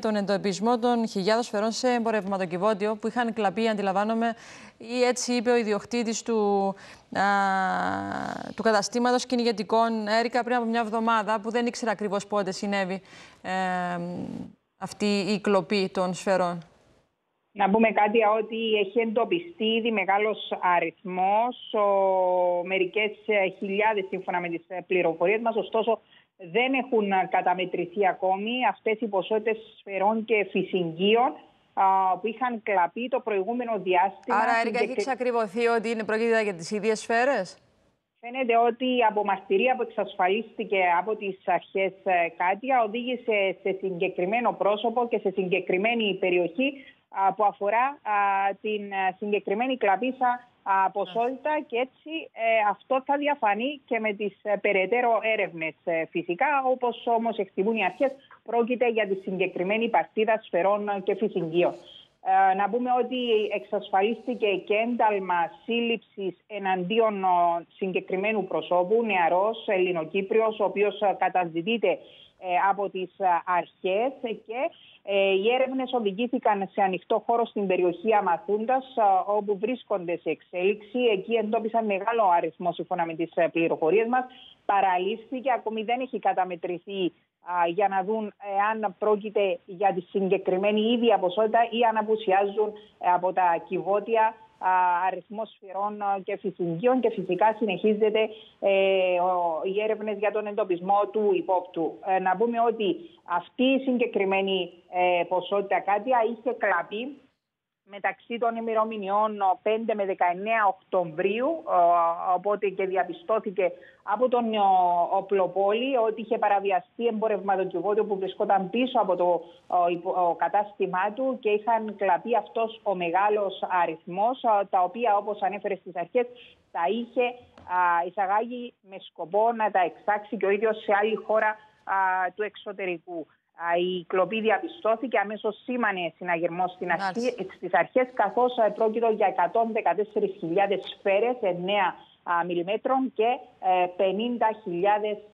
τον εντοπισμό των χιλιάδων σφαιρών σε εμπορευματοκιβώτιο που είχαν κλαπεί, αντιλαμβάνομαι, ή έτσι είπε ο ιδιοκτήτης του καταστήματος κυνηγετικών Έρικα πριν από μια εβδομάδα, που δεν ήξερα ακριβώς πότε συνέβη αυτή η κλοπή των σφαιρών. Να πούμε κάτι ότι έχει εντοπιστεί ήδη μεγάλος αριθμός, μερικές χιλιάδες σύμφωνα με τις πληροφορίες μας, ωστόσο δεν έχουν καταμετρηθεί ακόμη αυτές οι ποσότητες σφαιρών και φυσιγγείων που είχαν κλαπεί το προηγούμενο διάστημα. Άρα, Έρικα, έχει εξακριβωθεί ότι πρόκειται για τις ίδιες σφαίρες? Φαίνεται ότι από μαρτυρία που εξασφαλίστηκε από τις αρχές Κάτια οδήγησε σε συγκεκριμένο πρόσωπο και σε συγκεκριμένη περιοχή που αφορά την συγκεκριμένη κλαπίσα ποσότητα, και έτσι αυτό θα διαφανεί και με τις περαιτέρω έρευνες φυσικά. Όπως όμως εκτιμούν οι αρχές, πρόκειται για τη συγκεκριμένη παρτίδα σφαιρών και φυσιγγείων. Να πούμε ότι εξασφαλίστηκε και ένταλμα σύλληψης εναντίον συγκεκριμένου προσώπου, νεαρός Ελληνοκύπριος, ο οποίος καταζητείται από τις αρχές, και οι έρευνες οδηγήθηκαν σε ανοιχτό χώρο στην περιοχή Αμαθούντας, όπου βρίσκονται σε εξέλιξη. Εκεί εντόπισαν μεγάλο αριθμό, σύμφωνα με τις πληροφορίες μας. Παραλήφθηκε, ακόμη δεν έχει καταμετρηθεί για να δουν αν πρόκειται για τη συγκεκριμένη ίδια ποσότητα ή αν απουσιάζουν από τα κυβότια αριθμό σφαιρών και φυσιγγείων, και φυσικά συνεχίζεται οι έρευνες για τον εντοπισμό του υπόπτου. Να πούμε ότι αυτή η συγκεκριμένη ποσότητα Κάτια είχε κλαπεί μεταξύ των ημερομηνιών 5 με 19 Οκτωβρίου, οπότε και διαπιστώθηκε από τον οπλοπόλη ότι είχε παραβιαστεί εμπορευματοκιβώτιο που βρισκόταν πίσω από το κατάστημά του, και είχαν κλαπεί αυτός ο μεγάλος αριθμός, τα οποία, όπως ανέφερε στις αρχές, τα είχε εισαγάγει με σκοπό να τα εξάξει και ο ίδιος σε άλλη χώρα του εξωτερικού. Η κλοπή διαπιστώθηκε, αμέσως σήμανε συναγερμό στις αρχές, καθώς πρόκειται για 114.000 σφαίρες 9 μιλιμέτρων και 50.000